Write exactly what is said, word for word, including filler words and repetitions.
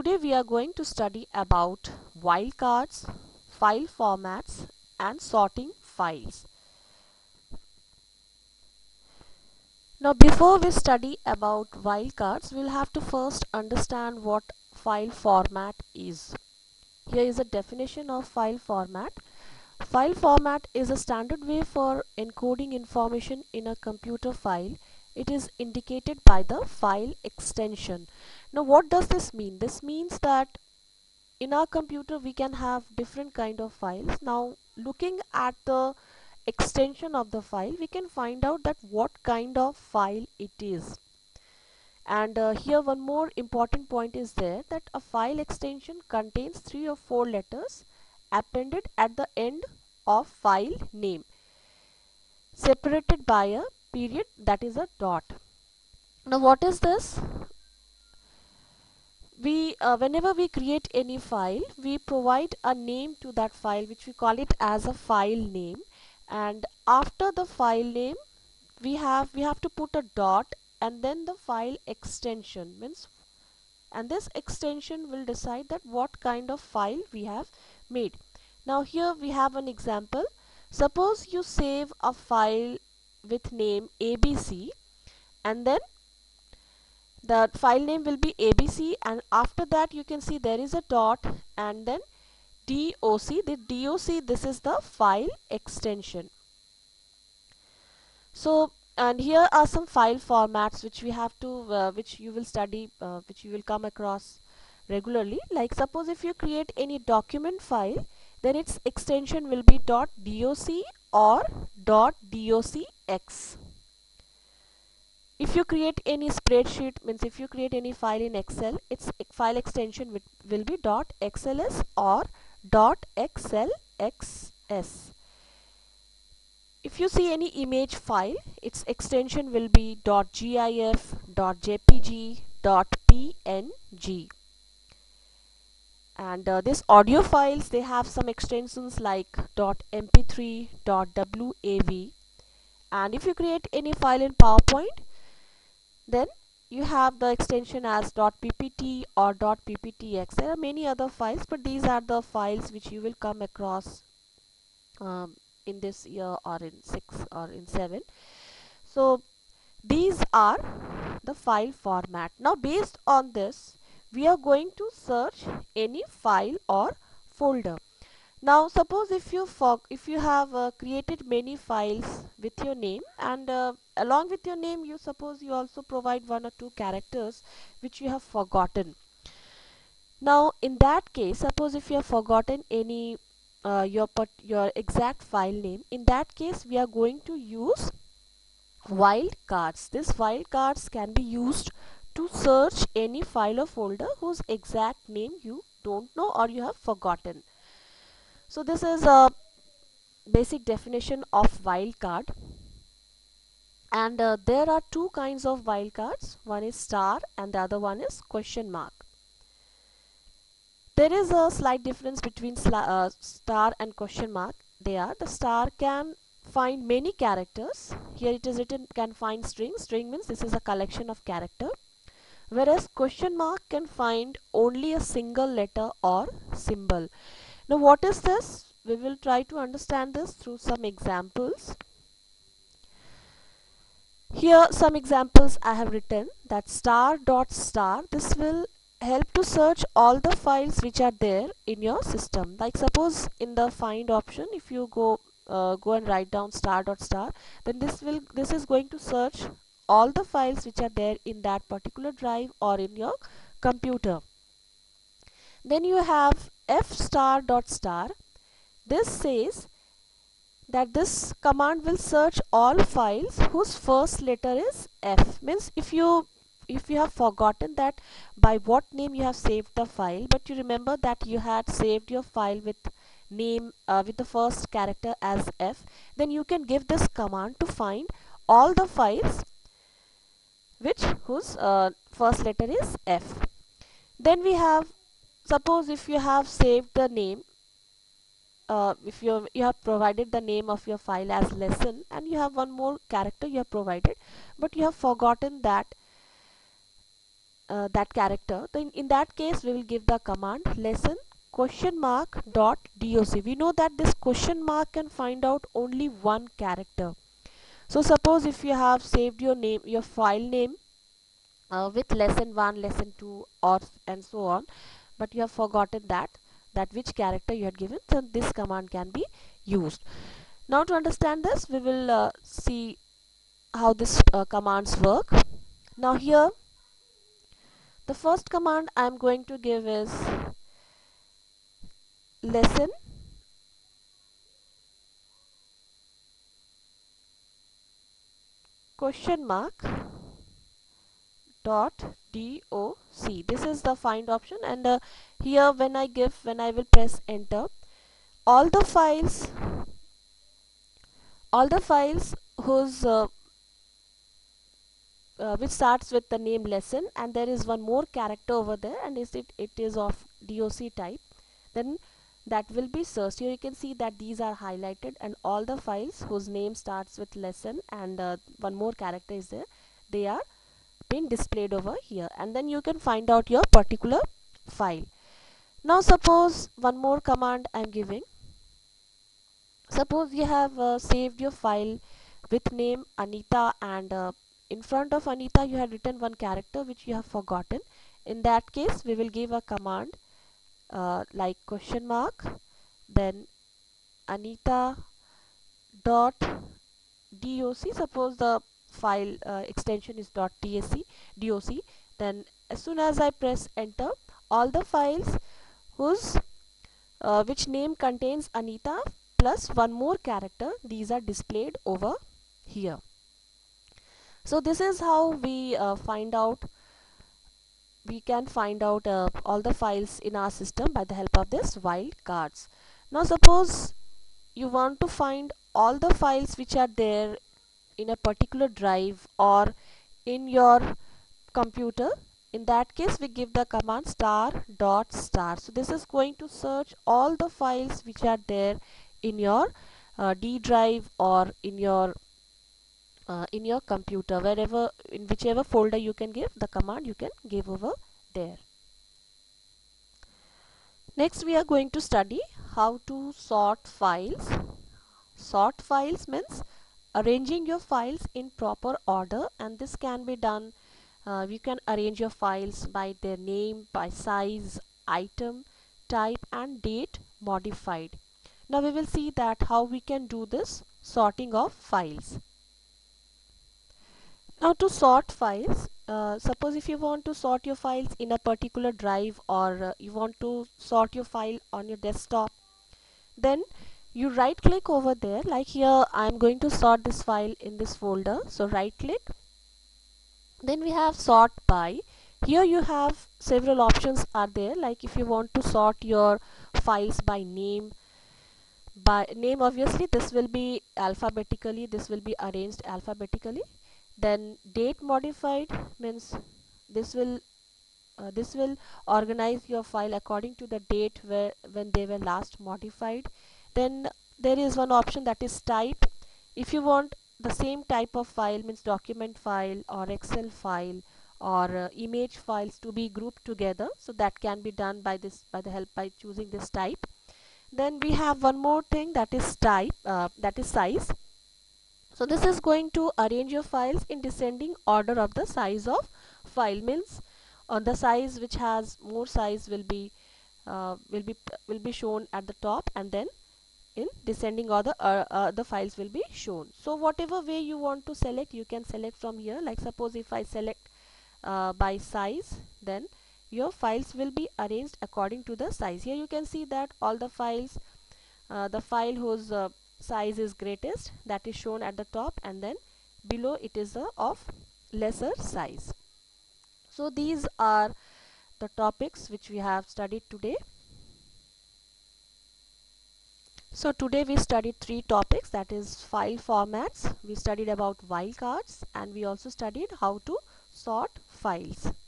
today we are going to study about wildcards, file formats and sorting files. Now before we study about wildcards, we'll have to first understand what file format is. Here is a definition of file format. File format is a standard way for encoding information in a computer file. It is indicated by the file extension. Now what does this mean? This means that in our computer we can have different kind of files. Now looking at the extension of the file, we can find out that what kind of file it is. And uh, here one more important point is there, that a file extension contains three or four letters appended at the end of file name, separated by a period, that is a dot. Now what is this? We uh, whenever we create any file, we provide a name to that file, which we call it as a file name, and after the file name we have we have to put a dot and then the file extension means, and this extension will decide that what kind of file we have made. Now here we have an example. Suppose you save a file with name A B C, and then the file name will be A B C, and after that you can see there is a dot and then doc. The doc, this is the file extension. So, and here are some file formats which we have to uh, which you will study, uh, which you will come across regularly. Like suppose if you create any document file, then its extension will be .doc or .docx. If you create any spreadsheet, means if you create any file in Excel, its file extension will, will be .xls or .xlxs. If you see any image file, its extension will be .gif, .jpg, .png. And uh, this audio files, they have some extensions like .m p three, .wav. And if you create any file in PowerPoint, then you have the extension as .ppt or .pptx. There are many other files, but these are the files which you will come across um, in this year or in six or in seven. So these are the file format. Now based on this, we are going to search any file or folder. Now suppose if you for if you have uh, created many files with your name, and uh, along with your name you suppose you also provide one or two characters which you have forgotten. Now in that case, suppose if you have forgotten any uh, your put your exact file name, in that case we are going to use wildcards. These wildcards can be used to search any file or folder whose exact name you don't know or you have forgotten. So this is a basic definition of wildcard, and uh, there are two kinds of wildcards. One is star and the other one is question mark. There is a slight difference between uh, star and question mark. They are, the star can find many characters. Here it is written can find string. String means this is a collection of character, whereas question mark can find only a single letter or symbol. Now what is this? We will try to understand this through some examples. Here some examples I have written, that star dot star, this will help to search all the files which are there in your system. Like suppose in the find option, if you go uh, go and write down star dot star, then this will this is going to search all the files which are there in that particular drive or in your computer. Then you have f star dot star. This says that this command will search all files whose first letter is F. Means if you if you have forgotten that by what name you have saved the file, but you remember that you had saved your file with name uh, with the first character as F, then you can give this command to find all the files which whose uh, first letter is F. Then we have, suppose if you have saved the name, Uh, if you you have provided the name of your file as lesson, and you have one more character you have provided, but you have forgotten that uh, that character, then in that case we will give the command lesson question mark dot doc. We know that this question mark can find out only one character. So suppose if you have saved your name, your file name uh, with lesson one, lesson two, or and so on, but you have forgotten that that which character you had given, so this command can be used. Now to understand this, we will uh, see how this uh, commands work. Now here the first command I am going to give is lesson question mark dot doc. This is the find option, and uh, here when I give when I will press enter, all the files all the files whose uh, uh, which starts with the name lesson and there is one more character over there and is it it is of doc type, then that will be searched. Here you can see that these are highlighted, and all the files whose name starts with lesson and uh, one more character is there, they are being displayed over here, and then you can find out your particular file. Now suppose one more command I am giving. Suppose you have uh, saved your file with name Anita, and uh, in front of Anita you have written one character which you have forgotten. In that case we will give a command uh, like question mark, then Anita dot doc. Suppose the file uh, extension is dot .tac doc, then as soon as I press enter, all the files whose uh, which name contains Anita plus one more character, these are displayed over here. So this is how we uh, find out we can find out uh, all the files in our system by the help of this wildcards. Now suppose you want to find all the files which are there in a particular drive or in your computer. In that case we give the command star dot star. So this is going to search all the files which are there in your uh, D drive or in your uh, in your computer, wherever in whichever folder you can give the command, you can give over there. Next we are going to study how to sort files. Sort files means arranging your files in proper order, and this can be done uh, you can arrange your files by their name, by size, item, type and date modified. Now we will see that how we can do this sorting of files. Now to sort files, uh, suppose if you want to sort your files in a particular drive, or uh, you want to sort your file on your desktop, then you right click over there. Like here I am going to sort this file in this folder, so right click, then we have sort by. Here you have several options are there, like if you want to sort your files by name, by name obviously this will be alphabetically, this will be arranged alphabetically. Then date modified means this will uh, this will organize your file according to the date where when they were last modified. Then there is one option that is type. If you want the same type of file, means document file or Excel file or uh, image files to be grouped together, so that can be done by this by the help by choosing this type. Then we have one more thing, that is type uh, that is size. So this is going to arrange your files in descending order of the size of file, means on the size which has more size will be uh, will be will be shown at the top, and then in descending order uh, uh, the files will be shown. So whatever way you want to select, you can select from here. Like suppose if I select uh, by size, then your files will be arranged according to the size. Here you can see that all the files, uh, the file whose uh, size is greatest, that is shown at the top, and then below it is uh, of lesser size. So these are the topics which we have studied today. So today we studied three topics, that is file formats, we studied about wildcards, and we also studied how to sort files.